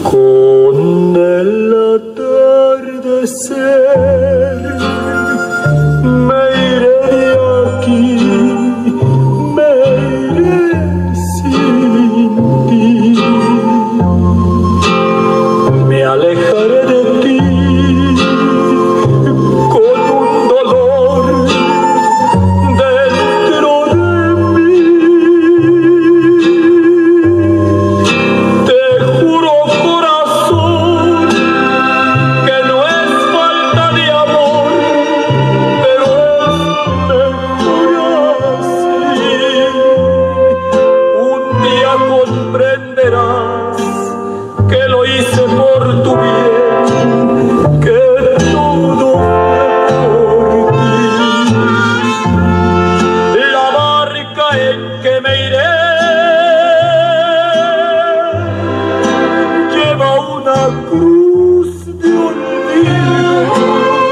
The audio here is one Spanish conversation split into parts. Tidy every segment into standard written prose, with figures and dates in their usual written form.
Con el atardecer me iré de aquí, me iré sin ti. Me alejaré de ti con un dolor dentro de mí. Te juro, corazón, que no es falta de amor, pero es mejor así. Un día comprenderás que lo hice por tu bien, que todo fue por ti. La barca en que me iré lleva una cruz de olvido,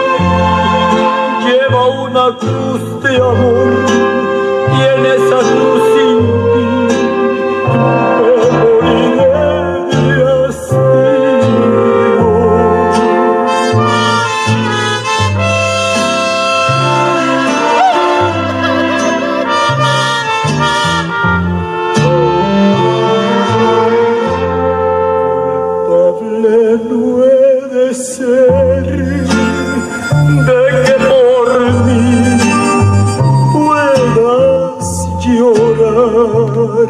lleva una cruz de amor, y en esa cruz sin ti me moriré de hastío. Culpable no he de ser de que por mí puedas llorar.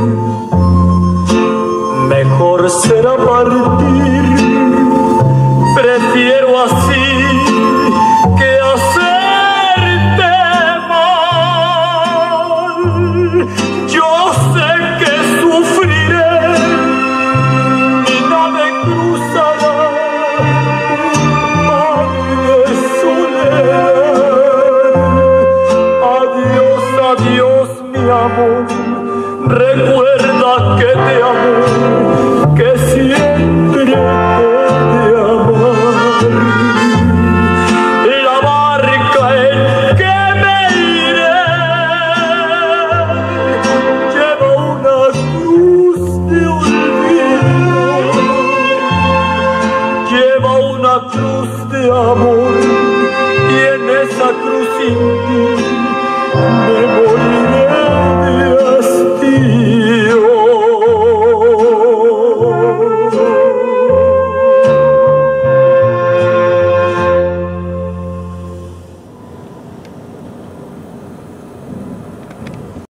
Mejor será partir, prefiero así que hacerte mal. Yo sé que sufriré y no me cruzará un mar de soledad. Adiós, adiós, mi amor, recuerda que te amo, que siempre te he de amar. La barca en que me iré lleva una cruz de olvido, lleva una cruz de amor, y en esa cruz sin ti me moriré de hastío.